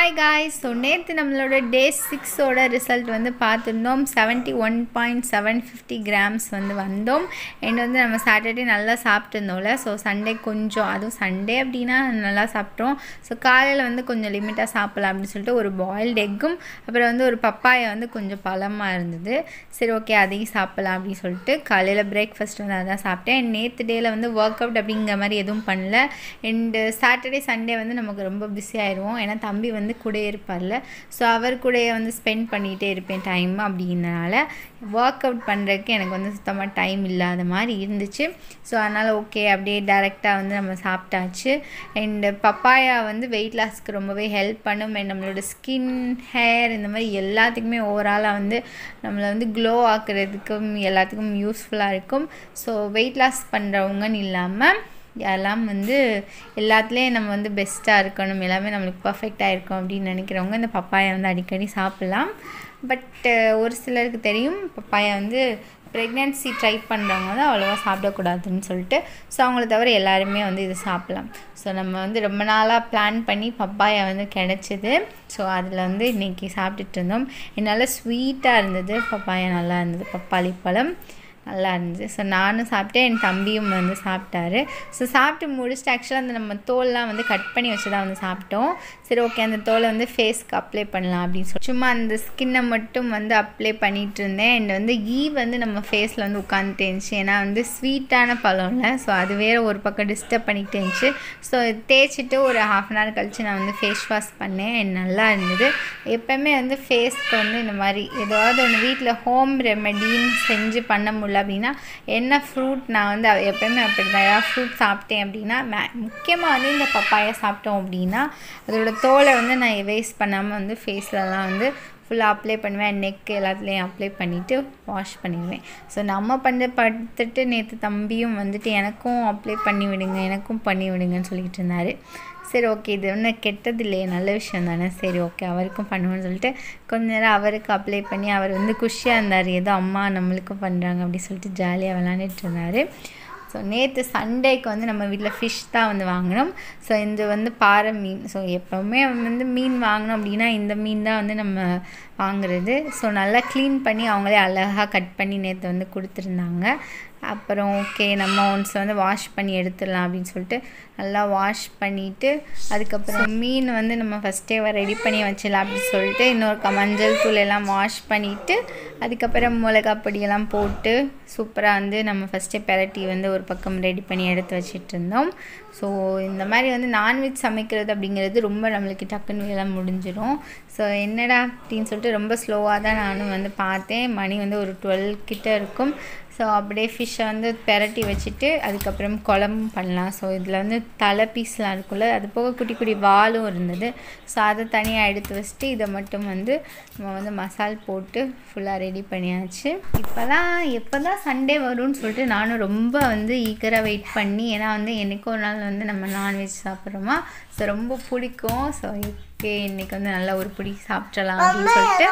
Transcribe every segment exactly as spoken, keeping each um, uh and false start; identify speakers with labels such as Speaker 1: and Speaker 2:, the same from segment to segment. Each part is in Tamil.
Speaker 1: Hi guys, so நேத்து நம்மளோட டே six ஓட ரிசல்ட் வந்து பார்த்துட்டோம். seventy-one point seven five zero grams வந்து வந்தோம். and வந்து நம்ம சாட்டர்டே நல்லா சாப்பிட்டுருந்தோம்ல. ஸோ சண்டே கொஞ்சம் அதுவும் சண்டே அப்படின்னா நல்லா சாப்பிட்டோம். ஸோ காலையில் வந்து கொஞ்சம் லிமிட்டாக சாப்பிடலாம் அப்படின்னு சொல்லிட்டு ஒரு பாயில்டு எக்கும் அப்புறம் வந்து ஒரு பப்பாயை வந்து கொஞ்சம் பழமாக இருந்தது. சரி ஓகே அதையும் சாப்பிடலாம் அப்படின்னு சொல்லிட்டு காலையில் பிரேக்ஃபாஸ்ட் வந்து அதான் சாப்பிட்டேன். நேற்று டேயில் வந்து ஒர்க் அவுட் அப்படிங்கிற மாதிரி எதுவும் பண்ணல. அண்டு சாட்டர்டே சண்டே வந்து நமக்கு ரொம்ப பிஸி ஆயிடுவோம். ஏன்னா தம்பி வந்து கூட இருப்பார்ல, ஸோ அவர் கூட வந்து ஸ்பெண்ட் பண்ணிகிட்டே இருப்பேன் டைம். அப்படின்றனால ஒர்க் அவுட் பண்ணுறதுக்கு எனக்கு வந்து சுத்தமாக டைம் இல்லாத மாதிரி இருந்துச்சு. ஸோ அதனால் ஓகே அப்படியே டைரெக்டாக வந்து நம்ம சாப்பிட்டாச்சு. அண்டு பப்பாயா வந்து வெயிட் லாஸ்க்கு ரொம்பவே ஹெல்ப் பண்ணும். அண்ட் நம்மளோட ஸ்கின், ஹேர் இந்த மாதிரி எல்லாத்துக்குமே ஓவராலாக வந்து நம்மளை வந்து க்ளோ ஆக்குறதுக்கும் எல்லாத்துக்கும் யூஸ்ஃபுல்லாக இருக்கும். ஸோ வெயிட் லாஸ் பண்ணுறவங்கன்னு இல்லாமல் எல்லாம் வந்து எல்லாத்துலேயும் நம்ம வந்து பெஸ்ட்டாக இருக்கணும், எல்லாமே நம்மளுக்கு பர்ஃபெக்டாக இருக்கும் அப்படின்னு நினைக்கிறவங்க இந்த பப்பாயா வந்து அடிக்கடி சாப்பிட்லாம். பட் ஒரு சிலருக்கு தெரியும் பப்பாயா வந்து ப்ரெக்னென்சி ட்ரை பண்ணுறவங்க வந்து அவ்வளோவா சாப்பிடக்கூடாதுன்னு சொல்லிட்டு. ஸோ அவங்கள தவிர எல்லாருமே வந்து இது சாப்பிட்லாம். ஸோ நம்ம வந்து ரொம்ப நாளாக பிளான் பண்ணி பப்பாயா வந்து கிடச்சிது. ஸோ அதில் வந்து இன்றைக்கி சாப்பிட்டுட்டு இருந்தோம். என்னால் ஸ்வீட்டாக இருந்தது, பப்பாயா நல்லா இருந்தது, பப்பாளி பழம் நல்லா இருந்துச்சு. ஸோ நானும் சாப்பிட்டேன், என் தம்பியும் வந்து சாப்பிட்டாரு. ஸோ சாப்பிட்டு முடிச்சுட்டு ஆக்சுவலாக அந்த நம்ம தோல்லாம் வந்து கட் பண்ணி வச்சு தான் வந்து சாப்பிட்டோம். சரி ஓகே அந்த தோலை வந்து ஃபேஸ்க்கு அப்ளை பண்ணலாம் அப்படின்னு சொல்லி சும்மா அந்த ஸ்கின்னை மட்டும் வந்து அப்ளை பண்ணிகிட்டு இருந்தேன். அண்ட் வந்து ஈ வந்து நம்ம ஃபேஸில் வந்து உட்காந்துட்டு இருந்துச்சு. ஏன்னா வந்து ஸ்வீட்டான பழம்ல, ஸோ அது வேறு ஒரு பக்கம் டிஸ்டர்ப் பண்ணிகிட்டு இருந்துச்சு. ஸோ தேய்ச்சிட்டு ஒரு ஹாஃப் அன் ஹவர் கழித்து நான் வந்து ஃபேஸ் வாஷ் பண்ணேன். அண்ட் நல்லா இருந்தது. எப்போவுமே வந்து ஃபேஸ்க்கு வந்து இந்த மாதிரி ஏதாவது ஒன்று வீட்டில் ஹோம் ரெமெடின்னு செஞ்சு பண்ண முடியல அப்படின்னா என்ன ஃப்ரூட் நான் வந்து எப்போயுமே அப்படி தான் ஏதாவது ஃப்ரூட் சாப்பிட்டேன் அப்படின்னா மே முக்கியமாக வந்து இந்த பப்பாயா சாப்பிட்டோம் அப்படின்னா அதோட தோலை வந்து நான் வேஸ்ட் பண்ணாமல் வந்து ஃபேஸ்லலாம் வந்து ஃபுல்லாக அப்ளை பண்ணுவேன். நெக் எல்லாத்துலேயும் அப்ளை பண்ணிவிட்டு வாஷ் பண்ணிடுவேன். ஸோ நம்ம பண்ண பார்த்துட்டு நேற்று தம்பியும் வந்துட்டு எனக்கும் அப்ளை பண்ணி விடுங்க எனக்கும் பண்ணி விடுங்கன்னு சொல்லிகிட்டு இருந்தார். சரி ஓகே இது ஒன்றும் கெட்டது இல்லையே, நல்ல விஷயம் தானே, சரி ஓகே அவருக்கும் பண்ணுவோன்னு சொல்லிட்டு கொஞ்ச நேரம் அவருக்கு அப்ளை பண்ணி அவர் வந்து குஷியாக இருந்தார், ஏதோ அம்மா நம்மளுக்கும் பண்ணுறாங்க அப்படின்னு சொல்லிட்டு ஜாலியாக விளாண்டுட்டு இருந்தார். ஸோ நேற்று சண்டேக்கு வந்து நம்ம வீட்டில் ஃபிஷ் தான் வந்து வாங்கினோம். ஸோ இது வந்து பாறை மீன். ஸோ எப்போவுமே வந்து மீன் வாங்கினோம் அப்படின்னா இந்த மீன் தான் வந்து நம்ம வாங்குறது. ஸோ நல்லா க்ளீன் பண்ணி அவங்களே அழகாக கட் பண்ணி நேற்று வந்து கொடுத்துருந்தாங்க. அப்புறம் ஓகே நம்ம ஒன்ஸ் வந்து வாஷ் பண்ணி எடுத்துடலாம் அப்படின்னு சொல்லிட்டு நல்லா வாஷ் பண்ணிவிட்டு அதுக்கப்புறம் மீன் வந்து நம்ம ஃபஸ்ட்டே ரெடி பண்ணி வச்சிடலாம் அப்படின்னு சொல்லிட்டு இன்னொரு மஞ்சள் தூள் எல்லாம் வாஷ் பண்ணிவிட்டு அதுக்கப்புறம் மிளகா பொடியெல்லாம் போட்டு சூப்பராக வந்து நம்ம ஃபஸ்ட்டே பெரட்டி வந்து ஒரு பக்கம் ரெடி பண்ணி எடுத்து வச்சிட்டு இருந்தோம். ஸோ இந்த மாதிரி வந்து நான்வெஜ் சமைக்கிறது அப்படிங்கிறது ரொம்ப நம்மளுக்கு டக்குன்னு எல்லாம் முடிஞ்சிடும். ஸோ என்னடா அப்படின்னு சொல்லிட்டு ரொம்ப ஸ்லோவாக தான் நானும் வந்து பார்த்தேன். மணி வந்து ஒரு டுவெல் கிட்டே இருக்கும். ஸோ அப்படியே ஃபிஷ்ஷை வந்து பெரட்டி வச்சுட்டு அதுக்கப்புறம் குழம்பு பண்ணலாம். ஸோ இதில் வந்து தலை பீஸ்லாம் இருக்குல்ல, அது போக குட்டி குட்டி வாலும் இருந்தது. ஸோ அதை தனியாக எடுத்து வச்சுட்டு இதை மட்டும் வந்து நம்ம வந்து மசால் போட்டு ஃபுல்லாக ரெடி பண்ணியாச்சு. இப்போ தான் எப்போ தான் சண்டே வரும்னு சொல்லிட்டு நானும் ரொம்ப வந்து ஈக்கராக வெயிட் பண்ணி, ஏன்னா வந்து என்றைக்கோ ஒரு நாள் வந்து நம்ம நான்வெஜ் சாப்பிட்றோமா, ஸோ ரொம்ப பிடிக்கும். ஸோ ஓகே இன்றைக்கி வந்து நல்லா ஒரு பிடி சாப்பிட்றலாம் அப்படின்னு சொல்லிட்டு.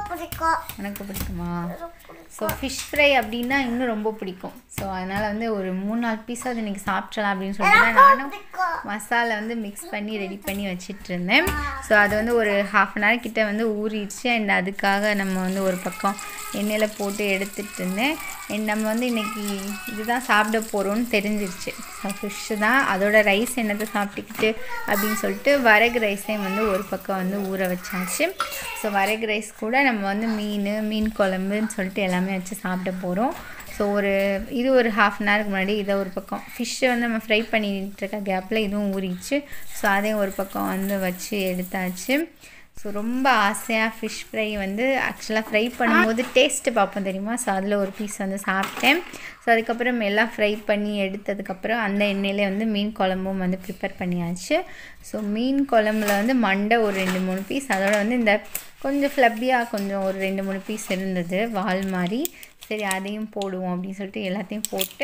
Speaker 1: எனக்கு பிடிக்குமா? ஸோ ஃபிஷ் ஃப்ரை அப்படின்னா இன்னும் ரொம்ப பிடிக்கும். ஸோ அதனால் வந்து ஒரு மூணு நாலு பீஸாக இன்றைக்கி சாப்பிட்றலாம் அப்படின்னு சொல்லிட்டு நானும் மசாலா வந்து மிக்ஸ் பண்ணி ரெடி பண்ணி வச்சிட்டு இருந்தேன். ஸோ அது வந்து ஒரு ஹாஃப் அன் ஹவர் கிட்டே வந்து ஊறிடுச்சு. அண்ட் அதுக்காக நம்ம வந்து ஒரு பக்கம் எண்ணெயில் போட்டு எடுத்துகிட்டு இருந்தேன். அண்ட் நம்ம வந்து இன்றைக்கி இதுதான் சாப்பிட போகிறோன்னு தெரிஞ்சிருச்சு. ஸோ ஃபிஷ்ஷு தான், அதோட ரைஸ் என்னத்தை சாப்பிட்டுக்கிட்டு அப்படின்னு சொல்லிட்டு வரகு ரைஸையும் வந்து ஒரு பக்கம் வந்து ஊற வச்சாச்சு. ஸோ வரகு ரைஸ் கூட நம்ம வந்து மீன் மீன் குழம்புன்னு சொல்லிட்டு எல்லாமே வச்சு சாப்பிட போகிறோம். ஸோ ஒரு இது ஒரு ஹாஃப் அன் ஹவருக்கு முன்னாடி இதை ஒரு பக்கம் ஃபிஷ்ஷை வந்து நம்ம ஃப்ரை பண்ணிகிட்டு இருக்க கேப்பில் இதுவும் ஊறிச்சு. ஸோ அதையும் ஒரு பக்கம் வந்து வச்சு எடுத்தாச்சு. ஸோ ரொம்ப ஆசையாக ஃபிஷ் ஃப்ரை வந்து ஆக்சுவலாக ஃப்ரை பண்ணும்போது டேஸ்ட்டு பார்ப்போம் தெரியுமா. ஸோ அதில் ஒரு பீஸ் வந்து சாப்பிட்டேன். ஸோ அதுக்கப்புறம் எல்லாம் ஃப்ரை பண்ணி எடுத்ததுக்கப்புறம் அந்த எண்ணெயிலே வந்து மீன் குழம்பும் வந்து ப்ரிப்பேர் பண்ணியாச்சு. ஸோ மீன் குழம்புல வந்து மண்டை ஒரு ரெண்டு மூணு பீஸ், அதோட வந்து இந்த கொஞ்சம் ஃப்ளப்பியாக கொஞ்சம் ஒரு ரெண்டு மூணு பீஸ் இருந்தது வால் மாதிரி. சரி அதையும் போடுவோம் அப்படின்னு சொல்லிட்டு எல்லாத்தையும் போட்டு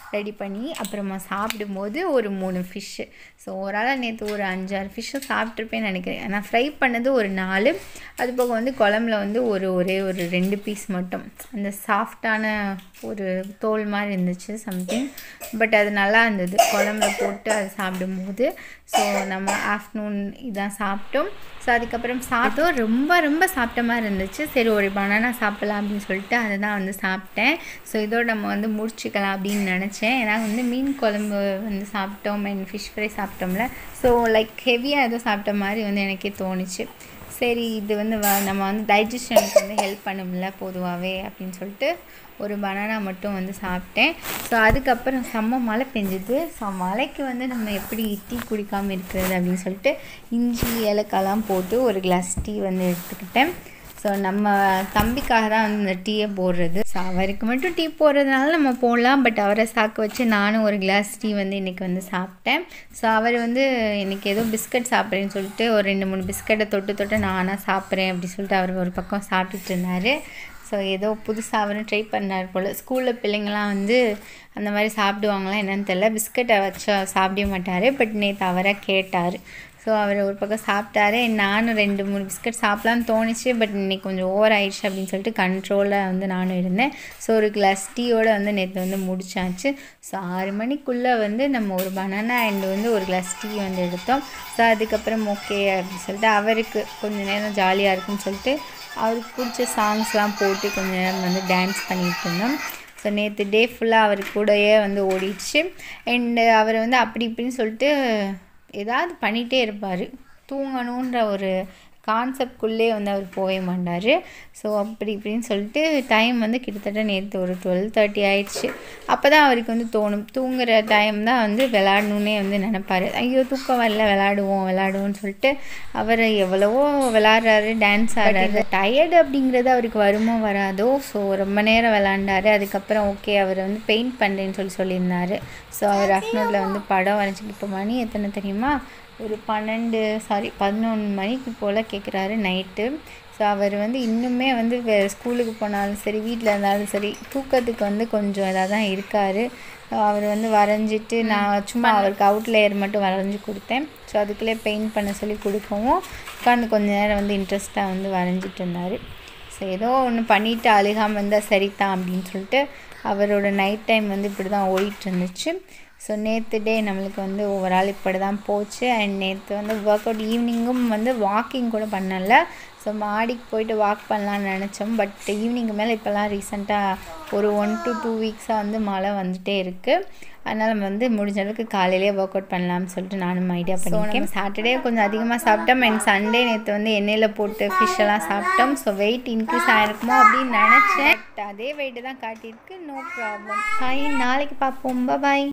Speaker 1: ரெடி பண்ணி அப்புறமா சாப்பிடும்போது ஒரு மூணு ஃபிஷ்ஷு. ஸோ ஓவராலாக நேற்று ஒரு அஞ்சாறு ஃபிஷ்ஷு சாப்பிட்ருப்பேன்னு நினைக்கிறேன். நான் ஃப்ரை பண்ணது ஒரு நாலு, அது போக வந்து குழம்புல வந்து ஒரு ஒரே ஒரு ரெண்டு பீஸ் மட்டும் அந்த சாஃப்டான ஒரு தோல் மாதிரி இருந்துச்சு சம்திங். பட் அது நல்லா இருந்தது குழம்புல போட்டு அது சாப்பிடும்போது. ஸோ நம்ம ஆஃப்டர்நூன் இதான் சாப்பிட்டோம். ஸோ அதுக்கப்புறம் சாப்பிட்டோம், ரொம்ப ரொம்ப சாப்பிட்ட மாதிரி இருந்துச்சு. சரி ஒரு பனானா சாப்பிட்லாம் அப்படின்னு சொல்லிட்டு அதை தான் வந்து சாப்பிட்டேன். ஸோ இதோடு நம்ம வந்து முடிச்சுக்கலாம் அப்படின்னு நினச்சேன். ஏன்னா வந்து மீன் குழம்பு வந்து சாப்பிட்டோம் அண்ட் ஃபிஷ் ஃப்ரை சாப்பிட்டோம்ல. ஸோ லைக் ஹெவியாக ஏதோ சாப்பிட்ட மாதிரி வந்து எனக்கே தோணுச்சு. சரி இது வந்து வ நம்ம வந்து டைஜஷனுக்கு வந்து ஹெல்ப் பண்ணும்ல பொதுவாகவே அப்படின்னு சொல்லிட்டு ஒரு பனானா மட்டும் வந்து சாப்பிட்டேன். ஸோ அதுக்கப்புறம் செம்ம மழை பெஞ்சுது. ஸோ மழைக்கு வந்து நம்ம எப்படி டீ குடிக்காமல் இருக்கிறது அப்படின்னு சொல்லிட்டு இஞ்சி ஏலக்காய்லாம் போட்டு ஒரு கிளாஸ் டீ வந்து எடுத்துக்கிட்டேன். ஸோ நம்ம தம்பிக்காக தான் வந்து இந்த டீயை போடுறது. ஸோ அவருக்கு மட்டும் டீ போடுறதுனால நம்ம போடலாம். பட் அவரை சாக்க வச்சு நானும் ஒரு கிளாஸ் டீ வந்து இன்றைக்கி வந்து சாப்பிட்டேன். ஸோ அவர் வந்து இன்றைக்கி ஏதோ பிஸ்கட் சாப்பிட்றேன்னு சொல்லிட்டு ஒரு ரெண்டு மூணு பிஸ்கட்டை தொட்டு தொட்டு நானாக சாப்பிட்றேன் அப்படின்னு சொல்லிட்டு அவர் ஒரு பக்கம் சாப்பிட்டுட்டு இருந்தார். ஸோ ஏதோ புதுசாக அவரும் ட்ரை பண்ணார் போல். ஸ்கூலில் பிள்ளைங்களாம் வந்து அந்த மாதிரி சாப்பிடுவாங்களாம் என்னென்னு தெரியல. பிஸ்கட்டை வச்சா சாப்பிட மாட்டார். பட் நேற்று அவராக கேட்டார். ஸோ அவர் ஒரு பக்கம் சாப்பிட்டாரு. நானும் ரெண்டு மூணு பிஸ்கட் சாப்பிட்லான்னு தோணுச்சு. பட் இன்றைக்கி கொஞ்சம் ஓவர் ஆயிடுச்சு அப்படின்னு சொல்லிட்டு கண்ட்ரோலாக வந்து நானும் இருந்தேன். ஸோ ஒரு கிளாஸ் டீயோடு வந்து நேற்று வந்து முடிச்சாச்சு. ஸோ ஆறு மணிக்குள்ளே வந்து நம்ம ஒரு பனானா அண்ட் வந்து ஒரு கிளாஸ் டீ வந்து எடுத்தோம். ஸோ அதுக்கப்புறம் ஓகே அப்படின்னு சொல்லிட்டு அவருக்கு கொஞ்சம் நேரம் ஜாலியாக இருக்குன்னு சொல்லிட்டு அவருக்கு பிடிச்ச சாங்ஸ்லாம் போட்டு கொஞ்சம் நேரம் வந்து டான்ஸ் பண்ணிகிட்டு இருந்தோம். ஸோ நேற்று டே ஃபுல்லாக அவர் கூடயே வந்து ஓடிடுச்சு. அண்டு அவர் வந்து அப்படி இப்படின்னு சொல்லிட்டு ஏதாவது பண்ணிகிட்டே இருப்பார். தூங்கணுன்ற ஒரு கான்செப்ட்குள்ளே வந்து அவர் போகவே மாட்டார். ஸோ அப்படி இப்படின்னு சொல்லிட்டு டைம் வந்து கிட்டத்தட்ட நேற்று ஒரு டுவெல் தேர்ட்டி ஆயிடுச்சு. அப்போ தான் அவருக்கு வந்து தோணும், தூங்குகிற டைம் தான் வந்து விளாடணுன்னே வந்து நினைப்பார். ஐயோ தூக்கம் வரல, விளாடுவோம் விளாடுவோன்னு சொல்லிட்டு அவர் எவ்வளவோ விளாட்றாரு, டான்ஸ் ஆடுறாரு. டயர்டு அப்படிங்கிறது அவருக்கு வருமோ வராதோ. ஸோ ரொம்ப நேரம் விளாண்டாரு. அதுக்கப்புறம் ஓகே அவர் வந்து பெயிண்ட் பண்ணுறேன்னு சொல்லி சொல்லியிருந்தார். ஸோ அவர் ஆஃப்டர்நூனில் வந்து படம் வரைஞ்சிட்டு இப்போ மணி எத்தனை தெரியுமா, ஒரு பன்னெண்டு சாரி பதினொன்று மணிக்கு போல் கேட்குறாரு நைட்டு. ஸோ அவர் வந்து இன்னுமே வந்து ஸ்கூலுக்கு போனாலும் சரி வீட்டில் இருந்தாலும் சரி தூக்கத்துக்கு வந்து கொஞ்சம் இதாக தான் இருக்கார். அவர் வந்து வரைஞ்சிட்டு நான் சும்மா அவருக்கு அவுட்லேயர் மட்டும் வரைஞ்சி கொடுத்தேன். ஸோ அதுக்குள்ளே பெயிண்ட் பண்ண சொல்லி கொடுக்கவும் உட்காந்து கொஞ்சம் நேரம் வந்து இன்ட்ரெஸ்ட்டாக வந்து வரைஞ்சிட்டு இருந்தார். ஸோ ஏதோ ஒன்று பண்ணிவிட்டு அழுகாமல் இருந்தால் சரிதான் அப்படின்னு சொல்லிட்டு அவரோட நைட் டைம் வந்து இப்படி தான் ஓடிட்டு இருந்துச்சு. ஸோ நேற்று டே நம்மளுக்கு வந்து ஓவரால் இப்படி தான் போச்சு. அண்ட் நேற்று வந்து ஒர்க் அவுட் ஈவினிங்கும் வந்து வாக்கிங் கூட பண்ணலை. ஸோ மாடிக்கு போயிட்டு வாக் பண்ணலான்னு நினச்சோம். பட் ஈவினிங்கு மேலே இப்போல்லாம் ரீசெண்டாக ஒரு ஒன் டு டூ வீக்ஸாக வந்து மழை வந்துகிட்டே இருக்குது. அதனால் நம்ம வந்து முடிஞ்ச அளவுக்கு காலையிலேயே ஒர்க் அவுட் பண்ணலாம்னு சொல்லிட்டு நானும் ஐடியா பண்ணியிருக்கேன். சாட்டர்டே கொஞ்சம் அதிகமாக சாப்பிட்டோம். அண்ட் சண்டே நேற்று வந்து எண்ணெயில் போட்டு ஃபிஷ் எல்லாம் சாப்பிட்டோம். ஸோ வெயிட் இன்க்ரீஸ் ஆகிருக்குமோ அப்படின்னு நினச்சேன். பட் அதே வெயிட்டு தான் காட்டியிருக்கு. No problem. பாய், நாளைக்கு பார்ப்போம். பாய்.